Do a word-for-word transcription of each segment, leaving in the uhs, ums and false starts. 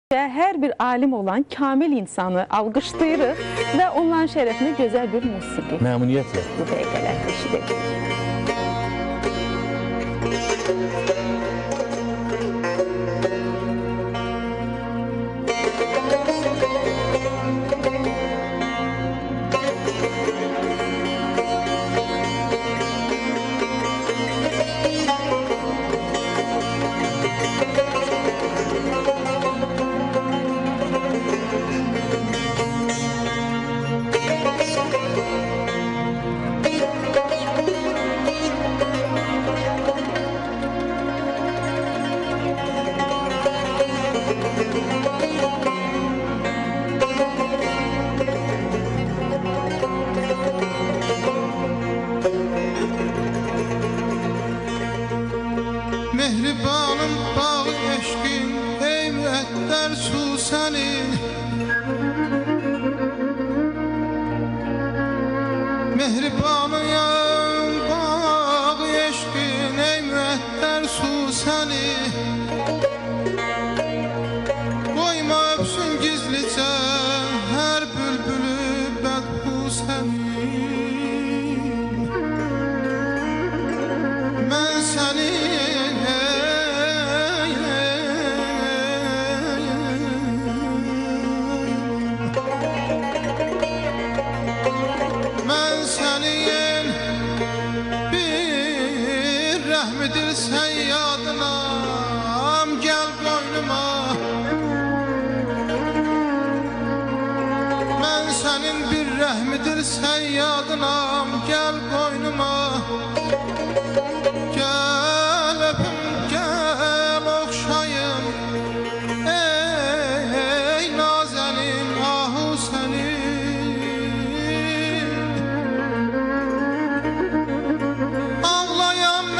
Her bir alim olan kamil insanı alqışlayırıq və onların şərəfinə gözəl bir musiqi. Məmnuniyyətlə. Bu dəqiqələr eşidək. Mehribanım bağı eşkin, ey müetter su seni. Mehribanım bağı eşkin, ey müetter su seni. Koyma öpsün gizlice her bülbülü bedbu seni. Ben seni rahmedir sen yadınam gel boynuma. Ben senin bir rahmedir sen yadınam gel boynuma. Gel öpüm gel okşayım ey nazenin ahu senin. Ağlayan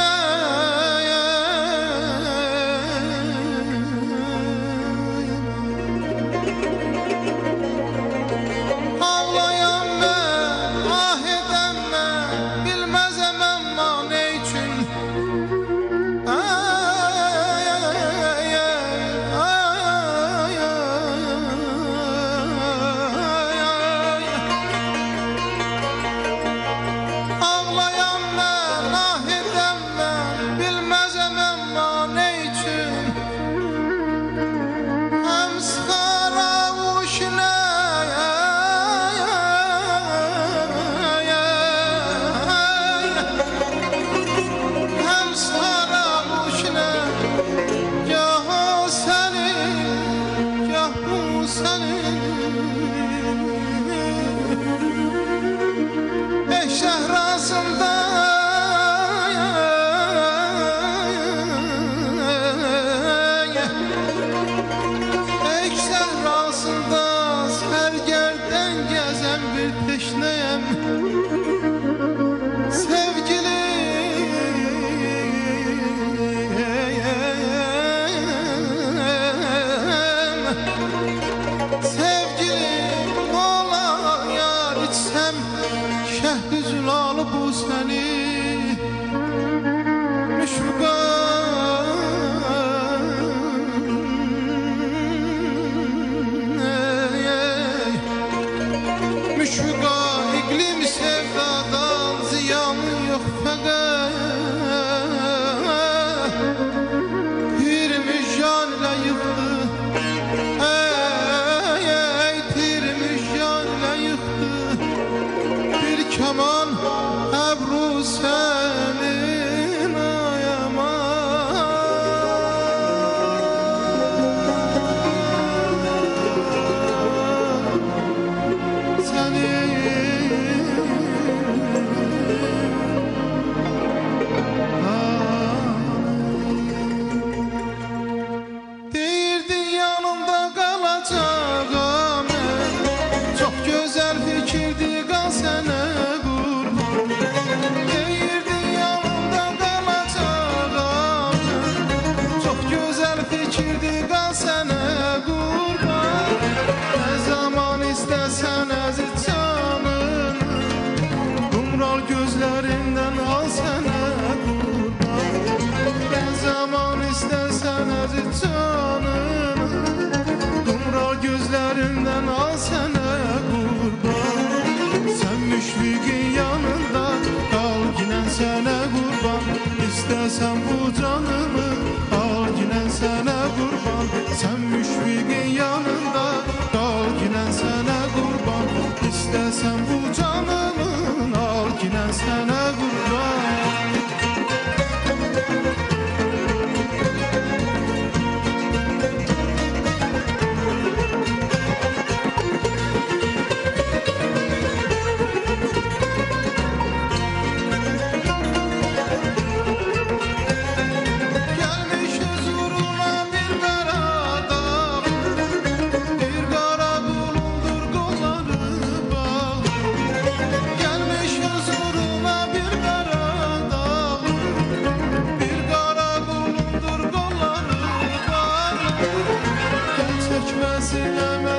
teşneyem sevgilim, sevgilim. benden al sene kurban. Sen müşfikin yanında kal yine sene kurban. İstesen bu canımı al yine sene kurban. Sen müşfikin yanında kal yine sene kurban. İstesen bu canımı al yine sene kurban. Çekmesin emel